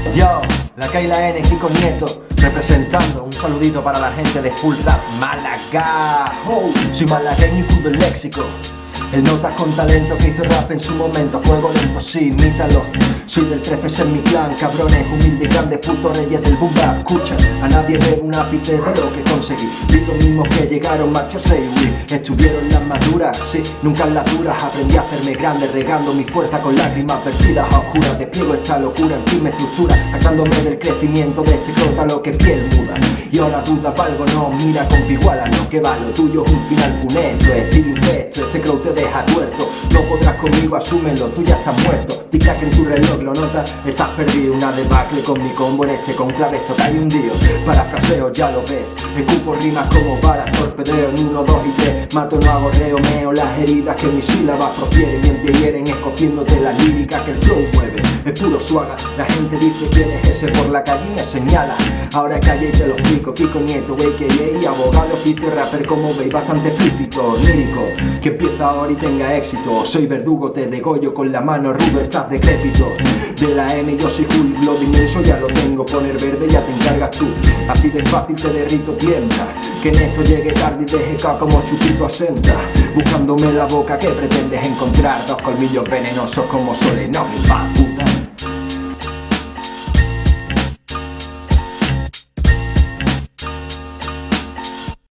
Yo, la K y la N, Kiko Nieto, representando. Un saludito para la gente de Full Rap Málaga. Soy malagueño y del léxico. El notas con talento que hizo rap en su momento. Fuego lento, sí, imítalo. Soy del 13, ese es mi clan. Cabrones, humildes, grandes, putos reyes del boom bap. Escucha, a nadie ve un ápice de lo que conseguí. Vi los mismos que llegaron, marcharse y huir. Estuvieron las más duras, sí, nunca en las duras. Aprendí a hacerme grande, regando mi fuerza con lágrimas vertidas a oscuras. Despliego esta locura en firme estructura, sacándome del crecimiento de este crótalo que piel muda. Y ahora duda valgo, no, mira con piguala, no, que va, lo tuyo es un final funesto. Estilo infesto, este crow te deja tuerto. No podrás conmigo, asúmelo, tú ya estás muerto. Tic-tac en tu reloj, lo notas, estás perdido. Una debacle con mi combo en este conclave, esto cae un hundido. Parafraseo, ya lo ves, escupo rimas como balas, torpedeo en 1, 2 y 3. Mato, no hago reo, meo las heridas que mis sílabas profieren. Mientras hieren, escogiéndote la lírica que el flow mueve. Es puro suaga, la gente dice quién es ese, por la calle me señala. Ahora calla y te lo explico, Kiko Nieto, a.k.a. abogado, oficio, rapper como veis, bastante explícito, lírico, que empieza ahora y tenga éxito. Soy verdugo, te degollo con la mano rudo, estás decrépito. De la M yo soy Hulk, blood inmenso, ya lo tengo, poner verde ya te encargas tú. Así de fácil te derrito, tiembla, que en esto llegue tarde y deje ca como chupito asenta. Buscándome la boca, que pretendes encontrar? Dos colmillos venenosos como soles, no, mi pa' puta.